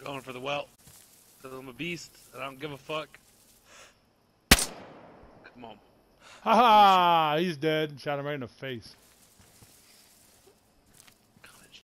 Going for the welt. Because I'm a beast and I don't give a fuck. Come on. Haha! He's dead. Shot him right in the face.